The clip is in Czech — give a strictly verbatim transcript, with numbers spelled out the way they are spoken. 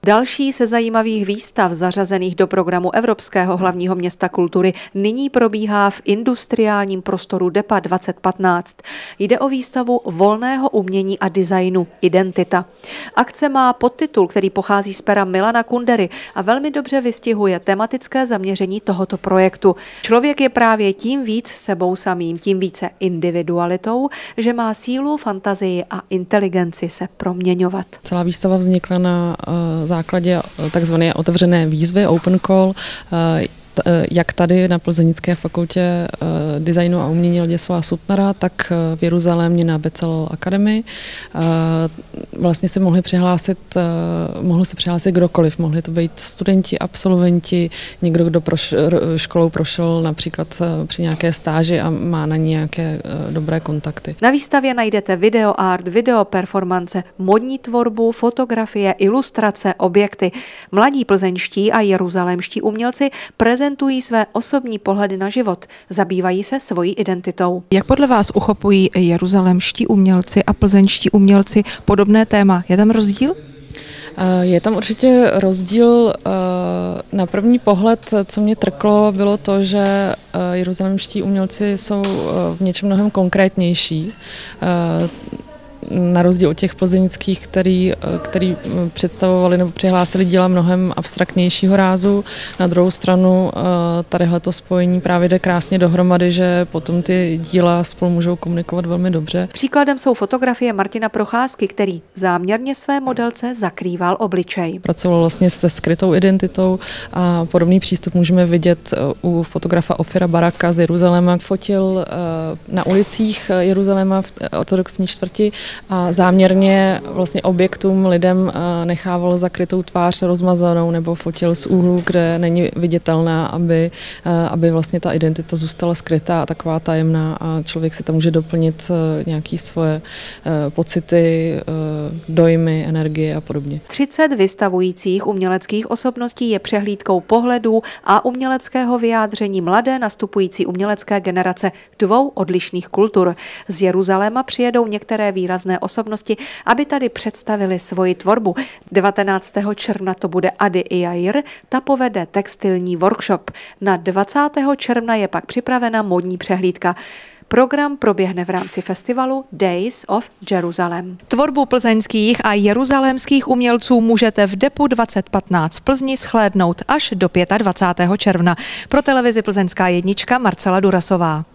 Další se zajímavých výstav zařazených do programu Evropského hlavního města kultury nyní probíhá v industriálním prostoru Depa dvacet patnáct. Jde o výstavu volného umění a designu Identita. Akce má podtitul, který pochází z pera Milana Kundery a velmi dobře vystihuje tematické zaměření tohoto projektu. Člověk je právě tím víc sebou samým, tím více individualitou, že má sílu, fantazii a inteligenci se proměňovat. Celá výstava vznikla na uh, základě takzvané otevřené výzvy, open call, jak tady na Plzeňské fakultě designu a umění Ladislava Sutnara, tak v Jeruzalémě na Becalel Academy. Vlastně se mohli přihlásit, mohl se přihlásit kdokoliv. Mohli to být studenti, absolventi, někdo, kdo proš, školou prošel například při nějaké stáži a má na ní nějaké dobré kontakty. Na výstavě najdete video art, video performance, modní tvorbu, fotografie, ilustrace, objekty. Mladí plzeňští a jeruzalémští umělci prezentují své osobní pohledy na život, zabývají se svojí identitou. Jak podle vás uchopují jeruzalémští umělci a plzeňští umělci podobné téma? Je tam rozdíl? Je tam určitě rozdíl. Na první pohled, co mě trklo, bylo to, že jeruzalémští umělci jsou v něčem mnohem konkrétnější. Na rozdíl od těch plzeňských, který, který představovali nebo přihlásili díla mnohem abstraktnějšího rázu. Na druhou stranu tadyhle to spojení právě jde krásně dohromady, že potom ty díla spolu můžou komunikovat velmi dobře. Příkladem jsou fotografie Martina Procházky, který záměrně své modelce zakrýval obličej. Pracoval vlastně se skrytou identitou a podobný přístup můžeme vidět u fotografa Ofira Baraka z Jeruzaléma. Fotil na ulicích Jeruzaléma v ortodoxní čtvrti a záměrně vlastně objektům, lidem nechával zakrytou tvář rozmazanou nebo fotil z úhlu, kde není viditelná, aby, aby vlastně ta identita zůstala skrytá a taková tajemná a člověk si tam může doplnit nějaké svoje pocity, dojmy, energie a podobně. třicet vystavujících uměleckých osobností je přehlídkou pohledů a uměleckého vyjádření mladé nastupující umělecké generace dvou odlišných kultur. Z Jeruzaléma přijedou některé výrazné osobnosti, aby tady představili svoji tvorbu. devatenáctého června to bude Ady Jair, ta povede textilní workshop. Na dvacátého června je pak připravena modní přehlídka. Program proběhne v rámci festivalu Days of Jerusalem. Tvorbu plzeňských a jeruzalémských umělců můžete v Depu dvacet patnáct v Plzni shlédnout až do dvacátého pátého června. Pro televizi Plzeňská jednička Marcela Durasová.